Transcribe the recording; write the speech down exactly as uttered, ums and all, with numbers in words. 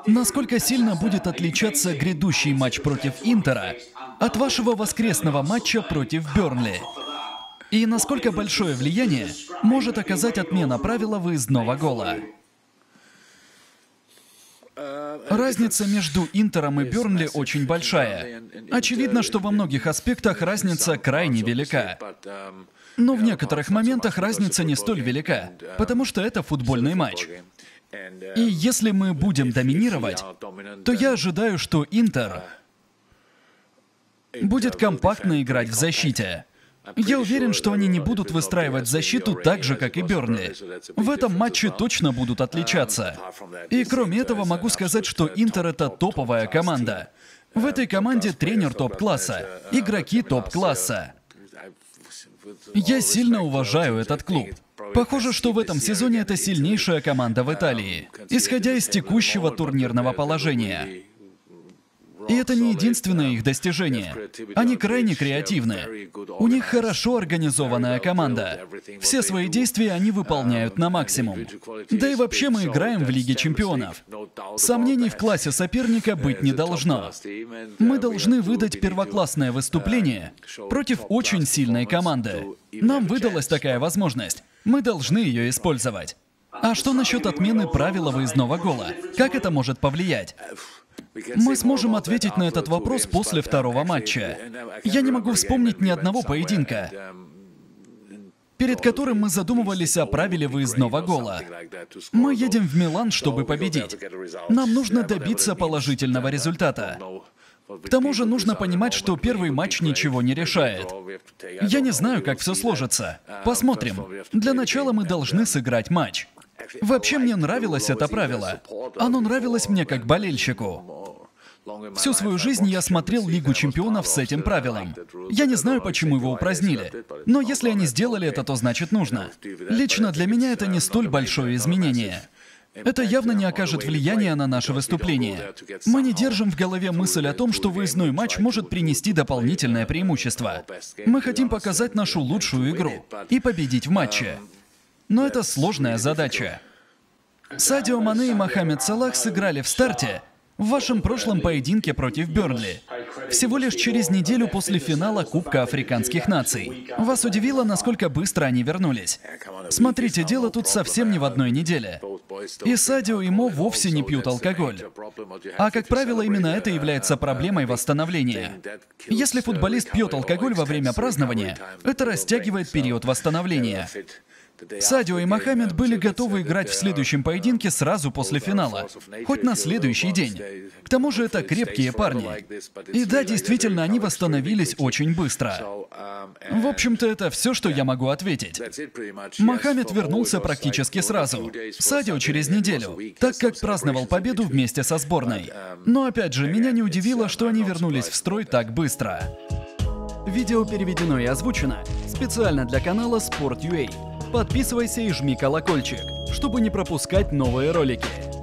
Насколько сильно будет отличаться грядущий матч против Интера от вашего воскресного матча против Бернли? И насколько большое влияние может оказать отмена правила выездного гола? Разница между Интером и Бернли очень большая. Очевидно, что во многих аспектах разница крайне велика. Но в некоторых моментах разница не столь велика, потому что это футбольный матч. И если мы будем доминировать, то я ожидаю, что Интер будет компактно играть в защите. Я уверен, что они не будут выстраивать защиту так же, как и Бернли. В этом матче точно будут отличаться. И кроме этого могу сказать, что Интер — это топовая команда. В этой команде тренер топ-класса, игроки топ-класса. Я сильно уважаю этот клуб. Похоже, что в этом сезоне это сильнейшая команда в Италии, исходя из текущего турнирного положения. И это не единственное их достижение. Они крайне креативны. У них хорошо организованная команда. Все свои действия они выполняют на максимум. Да и вообще мы играем в Лиге Чемпионов. Сомнений в классе соперника быть не должно. Мы должны выдать первоклассное выступление против очень сильной команды. Нам выдалась такая возможность. Мы должны ее использовать. А что насчет отмены правила выездного гола? Как это может повлиять? Мы сможем ответить на этот вопрос после второго матча. Я не могу вспомнить ни одного поединка, перед которым мы задумывались о правиле выездного гола. Мы едем в Милан, чтобы победить. Нам нужно добиться положительного результата. К тому же нужно понимать, что первый матч ничего не решает. Я не знаю, как все сложится. Посмотрим. Для начала мы должны сыграть матч. Вообще мне нравилось это правило. Оно нравилось мне как болельщику. Всю свою жизнь я смотрел Лигу Чемпионов с этим правилом. Я не знаю, почему его упразднили. Но если они сделали это, то значит нужно. Лично для меня это не столь большое изменение. Это явно не окажет влияния на наше выступление. Мы не держим в голове мысль о том, что выездной матч может принести дополнительное преимущество. Мы хотим показать нашу лучшую игру и победить в матче. Но это сложная задача. Садио Мане и Мохаммед Салах сыграли в старте в вашем прошлом поединке против Бернли. Всего лишь через неделю после финала Кубка Африканских наций. Вас удивило, насколько быстро они вернулись? Смотрите, дело тут совсем не в одной неделе. И Садио, и Мо вовсе не пьют алкоголь. А, как правило, именно это является проблемой восстановления. Если футболист пьет алкоголь во время празднования, это растягивает период восстановления. Садио и Мохаммед были готовы играть в следующем поединке сразу после финала, хоть на следующий день. К тому же это крепкие парни. И да, действительно, они восстановились очень быстро. В общем-то, это все, что я могу ответить. Мохаммед вернулся практически сразу, Садио через неделю, так как праздновал победу вместе со сборной. Но опять же, меня не удивило, что они вернулись в строй так быстро. Видео переведено и озвучено специально для канала Sport точка ю а. Подписывайся и жми колокольчик, чтобы не пропускать новые ролики.